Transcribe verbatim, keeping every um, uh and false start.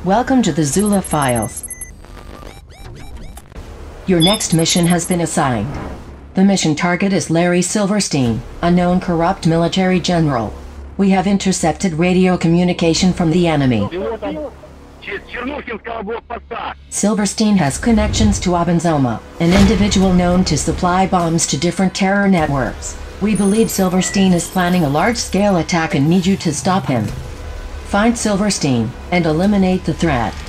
Welcome to the Zula files. Your next mission has been assigned. The mission target is Larry Silverstein, a known corrupt military general. We have intercepted radio communication from the enemy. Silverstein has connections to Abenzoma, an individual known to supply bombs to different terror networks. We believe Silverstein is planning a large-scale attack and need you to stop him. Find Silverstein and eliminate the threat.